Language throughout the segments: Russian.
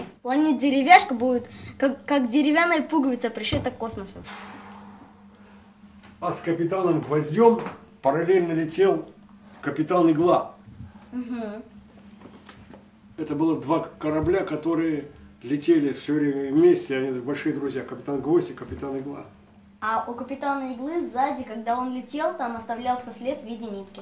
времени планета Деревяшка будет как деревянная пуговица пришита к космосу. А с капитаном Гвоздем параллельно летел капитан Игла. Угу. Это было два корабля, которые летели все время вместе, они большие друзья, капитан Гвоздь и капитан Игла. А у капитана Иглы сзади, когда он летел, там оставлялся след в виде нитки.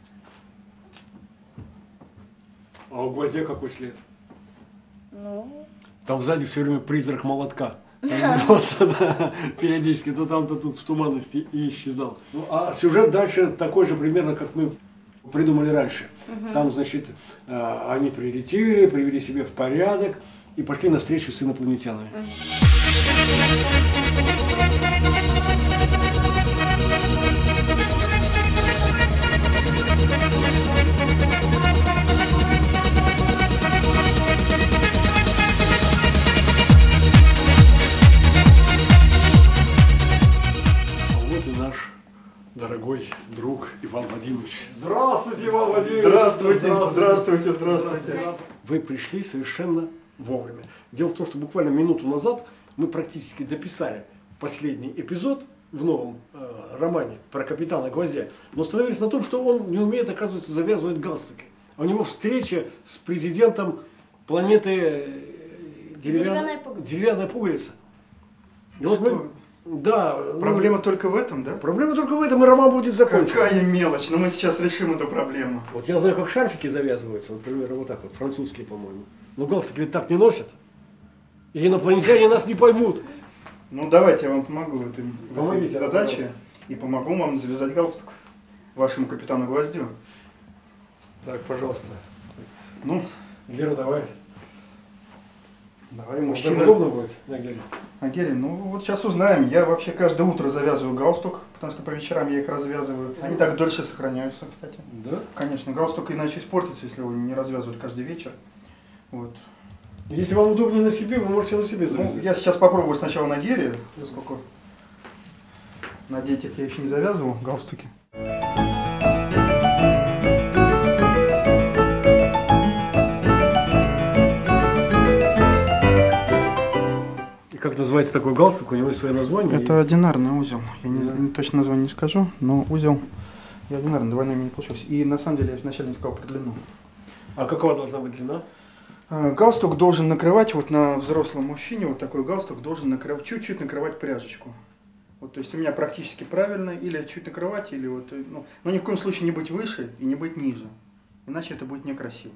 А у Гвоздя какой след? Ну... Там сзади все время призрак молотка. Периодически то там, то тут в туманности и исчезал. Ну, а сюжет дальше такой же примерно, как мы придумали раньше. Там, значит, они прилетели, привели себя в порядок и пошли на встречу с инопланетянами. Дорогой друг Иван Владимирович. Здравствуйте, Иван Владимирович! Здравствуйте, здравствуйте, здравствуйте. Вы пришли совершенно вовремя. Дело в том, что буквально минуту назад мы практически дописали последний эпизод в новом романе про капитана Гвоздя, но остановились на том, что он не умеет, оказывается, завязывать галстуки. А у него встреча с президентом планеты Деревянная пуговица. И вот мы... Да. Проблема только в этом, да? Проблема только в этом, и роман будет закончен. Какая мелочь, но мы сейчас решим эту проблему. Вот я знаю, как шарфики завязываются, например, вот так вот, французские, по-моему. Но галстуки ведь так не носят. И инопланетяне нас не поймут. Ну давайте я вам помогу в этой задаче. Пожалуйста. И помогу вам завязать галстук вашему капитану Гвоздю. Так, пожалуйста. Ну, Гера, давай. Давай, Мужчина. мужчина. Удобно будет на Гере? На Гере, ну вот сейчас узнаем. Я вообще каждое утро завязываю галстук, потому что по вечерам я их развязываю. Они так дольше сохраняются, кстати. Да? Конечно, галстук иначе испортится, если его не развязывать каждый вечер. Вот. Если вам удобнее на себе, вы можете на себе завязать. Ну, я сейчас попробую сначала на Гере, поскольку на детях я еще не завязывал галстуки. Как называется такой галстук? У него есть свое название? Это одинарный узел. Я не точно название не скажу, но узел и одинарный, двойной не получилось. И на самом деле я вначале не сказал про длину. А какова должна быть длина? Галстук должен накрывать, вот на взрослом мужчине, вот такой галстук должен накрывать, чуть-чуть накрывать пряжечку. Вот, то есть у меня практически правильно, или чуть накрывать, или вот, ну, но ни в коем случае не быть выше и не быть ниже. Иначе это будет некрасиво.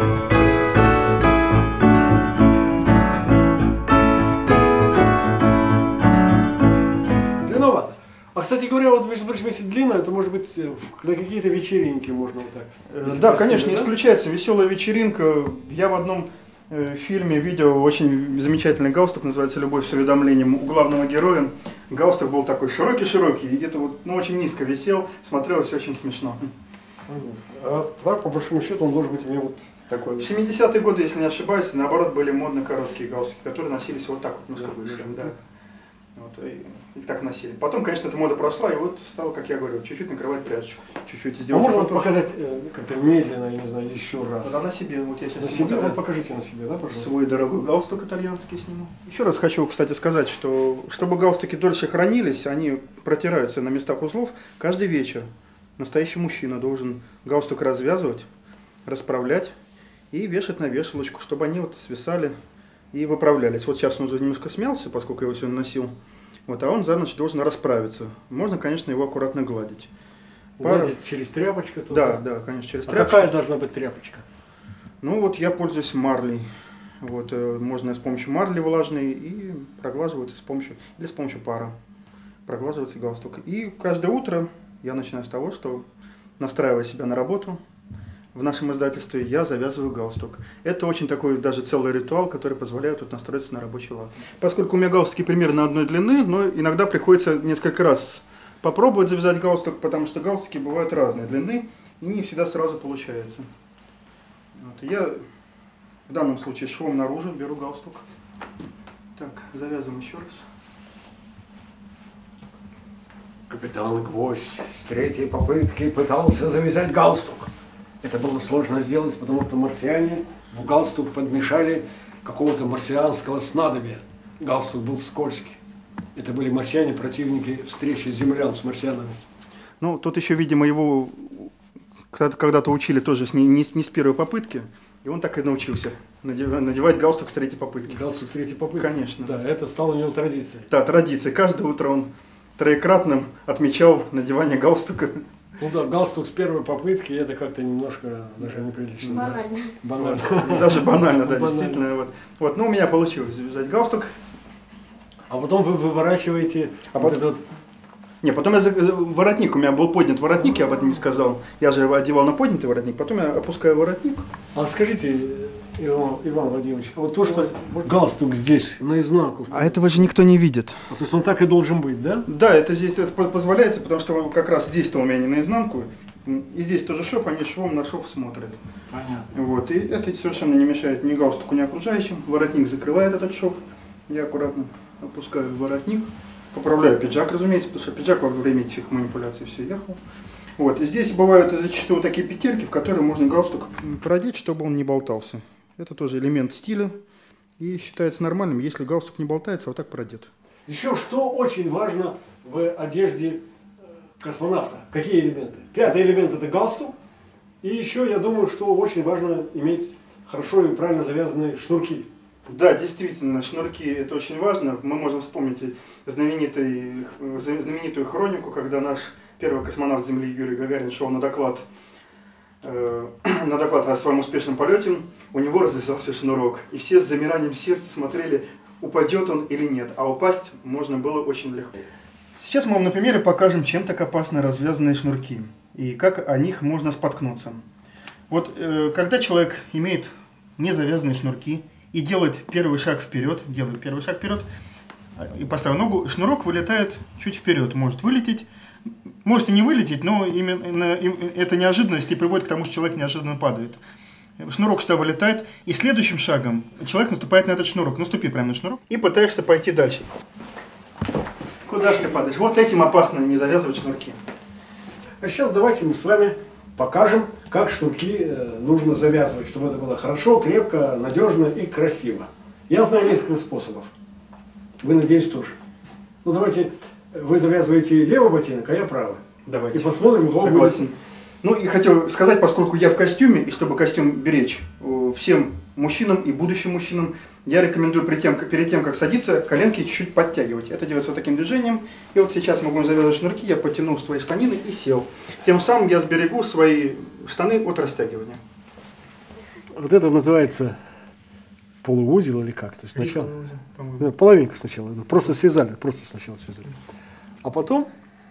Длинновато. А, кстати говоря, вот, между прочим, если длинно, это может быть на какие-то вечеринки можно вот так. Да, конечно, не исключается. Веселая вечеринка. Я в одном фильме видел очень замечательный галстук, называется «Любовь с уведомлением», у главного героя. Галстук был такой широкий-широкий, и где-то вот, ну, очень низко висел, смотрелось очень смешно. А так, по большому счету, он должен быть у меня вот такой. В 70-е годы, если не ошибаюсь, наоборот, были модно короткие галстуки, которые носились вот так вот, немножко выше. Да. Вот, и так носили. Потом, конечно, эта мода прошла, и вот стало, как я говорю, чуть-чуть накрывать пряжечку. Чуть-чуть А сделать. можно вот показать как-то медленно, я не знаю, еще раз? Да, на себе, вот я сейчас на себе, вот покажите на себе, да, пожалуйста. Свой дорогой галстук итальянский сниму. Еще раз хочу, кстати, сказать, что чтобы галстуки дольше хранились, они протираются на местах узлов каждый вечер. Настоящий мужчина должен галстук развязывать, расправлять и вешать на вешалочку, чтобы они вот свисали и выправлялись. Вот сейчас он уже немножко смялся, поскольку я его сегодня носил. Вот, а он за ночь должен расправиться. Можно, конечно, его аккуратно гладить. Гладить через тряпочку? Туда? Да, конечно, через тряпочку. тряпочку. Какая должна быть тряпочка? Ну вот я пользуюсь марлей. Вот, можно с помощью марли влажной и проглаживается с помощью, или с помощью пара. Проглаживается галстук. И каждое утро я начинаю с того, что, настраивая себя на работу, в нашем издательстве я завязываю галстук. Это очень такой даже целый ритуал, который позволяет вот настроиться на рабочий лад. Поскольку у меня галстуки примерно одной длины, но иногда приходится несколько раз попробовать завязать галстук, потому что галстуки бывают разной длины и не всегда сразу получается. Вот. Я в данном случае швом наружу беру галстук. Так, завязываем еще раз. Капитан Гвоздь с третьей попытки пытался завязать галстук. Это было сложно сделать, потому что марсиане в галстук подмешали какого-то марсианского снадобья. Галстук был скользкий. Это были марсиане, противники встречи землян с марсианами. Ну, тут еще, видимо, его когда-то учили тоже не с первой попытки, и он так и научился надевать галстук с третьей попытки. Галстук с третьей попытки? Конечно. Да, это стало у него традицией. Да, традиция. Каждое утро он троекратным отмечал надевание галстука. Ну да, галстук с первой попытки, это как-то немножко даже неприлично. Банально. Да? Банально. Даже банально, да, Банально. действительно. Вот, ну, у меня получилось завязать галстук. А потом вы выворачиваете потом- этот... Не, потом воротник, у меня был поднят воротник, я об этом не сказал. Я же его одевал на поднятый воротник, потом я опускаю воротник. А скажите, Иван Владимирович, вот то, что галстук здесь наизнанку, А этого же никто не видит. то есть он так и должен быть, да? Да, это здесь это позволяется, потому что как раз здесь-то у меня не наизнанку, и здесь тоже шов, они швом на шов смотрят. Понятно. Вот, и это совершенно не мешает ни галстуку, ни окружающим. Воротник закрывает этот шов. Я аккуратно опускаю воротник. Поправляю пиджак, разумеется, потому что пиджак во время этих манипуляций все ехал. Вот, и здесь бывают зачастую вот такие петельки, в которые можно галстук продеть, чтобы он не болтался. Это тоже элемент стиля и считается нормальным, если галстук не болтается, вот так продет. Еще что очень важно в одежде космонавта? Какие элементы? Пятый элемент – это галстук. И еще, я думаю, что очень важно иметь хорошо и правильно завязанные шнурки. Да, действительно, шнурки это очень важно. Мы можем вспомнить знаменитую хронику, когда наш первый космонавт Земли Юрий Гагарин шел на доклад о своем успешном полете. У него развязался шнурок, и все с замиранием сердца смотрели, упадет он или нет. А упасть можно было очень легко. Сейчас мы вам на примере покажем, чем так опасны развязанные шнурки и как о них можно споткнуться. Вот когда человек имеет незавязанные шнурки и делает первый шаг вперед, и поставив ногу, шнурок вылетает чуть вперед, может вылететь, может и не вылететь, но именно эта неожиданность и приводит к тому, что человек неожиданно падает. Шнурок сюда вылетает, и следующим шагом человек наступает на этот шнурок, наступи прямо на шнурок, и пытаешься пойти дальше. Куда же ты падаешь? Вот этим опасно не завязывать шнурки. А сейчас давайте мы с вами покажем, как шнурки нужно завязывать, чтобы это было хорошо, крепко, надежно и красиво. Я знаю несколько способов. Вы, надеюсь, тоже. Ну, давайте, вы завязываете левый ботинок, а я правый. Давайте. И посмотрим, у кого будет... Согласен. Ну и хотел сказать, поскольку я в костюме, и чтобы костюм беречь всем мужчинам и будущим мужчинам, я рекомендую перед тем, как садиться, коленки чуть-чуть подтягивать. Это делается вот таким движением. И вот сейчас мы будем завязывать шнурки, я потянул свои штанины и сел. Тем самым я сберегу свои штаны от растягивания. Вот это называется полуузел или как? То есть сначала... Половинка сначала. Просто связали, просто сначала связали. А потом...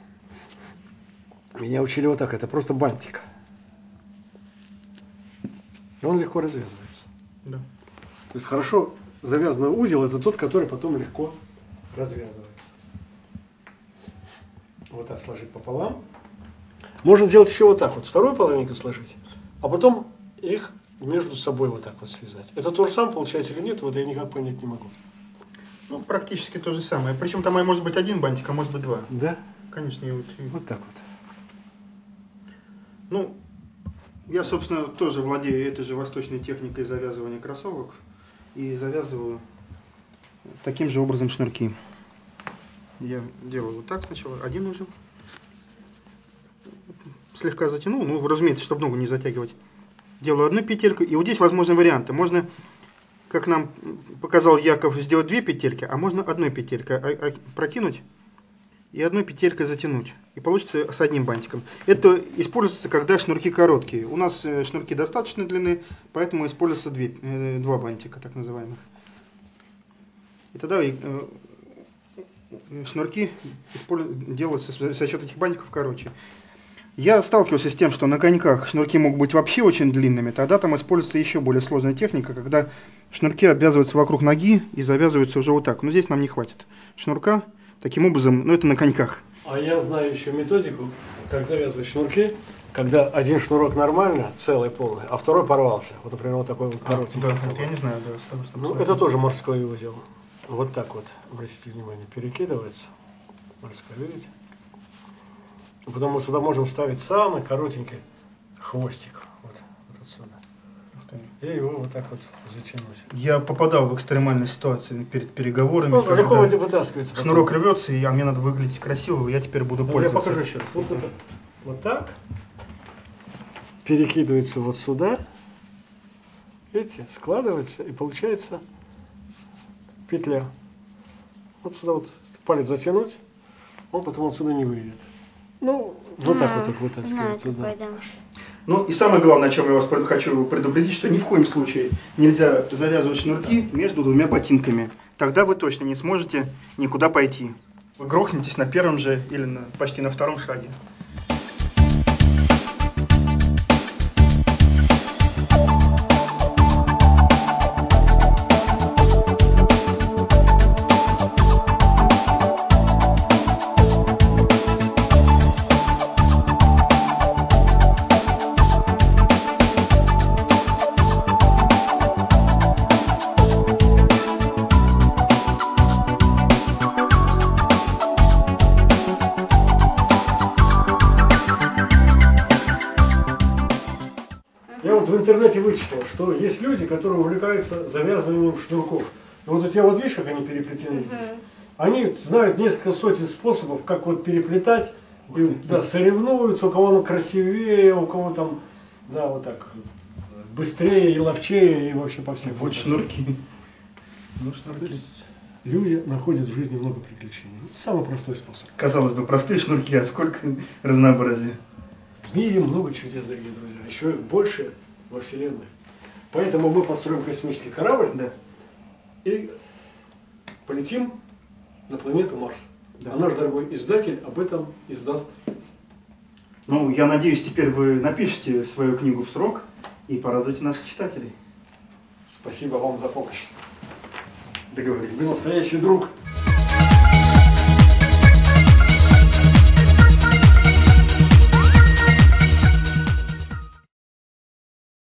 Меня учили вот так, это просто бантик. И он легко развязывается. Да. То есть хорошо завязанный узел – это тот, который потом легко развязывается. Вот так сложить пополам. Можно делать еще вот так вот, вторую половинку сложить, а потом их между собой вот так вот связать. Это то же самое получается или нет, вот я никак понять не могу. Ну, практически то же самое. Причем там может быть один бантик, а может быть два. Да? Конечно, Вот так вот. Ну, я, собственно, тоже владею этой же восточной техникой завязывания кроссовок и завязываю таким же образом шнурки. Я делаю вот так сначала, один узел, слегка затянул, ну, разумеется, чтобы ногу не затягивать. Делаю одну петельку, и вот здесь возможны варианты. Можно, как нам показал Яков, сделать две петельки, а можно одной петелькой прокинуть и одной петелькой затянуть. И получится с одним бантиком. Это используется, когда шнурки короткие. У нас шнурки достаточной длины, поэтому используется два бантика, так называемых. И тогда шнурки делаются за счет этих бантиков короче. Я сталкивался с тем, что на коньках шнурки могут быть вообще очень длинными. Тогда там используется еще более сложная техника, когда шнурки обвязываются вокруг ноги и завязываются уже вот так. Но здесь нам не хватит шнурка. Таким образом, ну это на коньках. А я знаю еще методику, как завязывать шнурки, когда один шнурок нормально, целый, полный, а второй порвался. Вот, например, вот такой вот коротенький. Да, вот я не знаю, да. Ну, это тоже морской узел. Вот так вот, обратите внимание, перекидывается. Морской, видите? Потом мы сюда можем вставить самый коротенький хвостик. Вот отсюда. и его вот так вот затянуть. Я попадал в экстремальные ситуации перед переговорами. Ну, легко вытаскивается. Шнурок рвется, а мне надо выглядеть красиво, я теперь буду Я пользоваться. покажу еще раз. Вот это вот так. Перекидывается вот сюда. Видите, складывается и получается петля. Вот сюда вот палец затянуть, он потом отсюда не выйдет. Ну, вот так вот так вытаскивается. Да. Ну и самое главное, о чем я вас хочу предупредить, что ни в коем случае нельзя завязывать шнурки между двумя ботинками. Тогда вы точно не сможете никуда пойти. Вы грохнетесь на первом же или почти на втором шаге. Я вот в интернете вычитал, что есть люди, которые увлекаются завязыванием шнурков. И вот у тебя вот видишь, как они переплетены здесь? Они знают несколько сотен способов, как вот переплетать. И, да, соревнуются, у кого оно красивее, у кого там, да, вот так, быстрее и ловчее, и вообще по всем. Вот шнурки. Ну, шнурки. Люди находят в жизни много приключений. Самый простой способ. Казалось бы, простые шнурки, а сколько разнообразия. В мире много чудес, дорогие друзья, еще их больше во Вселенной. Поэтому мы построим космический корабль, Да. и полетим на планету Марс. Да. А наш дорогой издатель об этом издаст. Ну, я надеюсь, теперь вы напишите свою книгу в срок и порадуйте наших читателей. Спасибо вам за помощь. Договорились. Вы настоящий друг.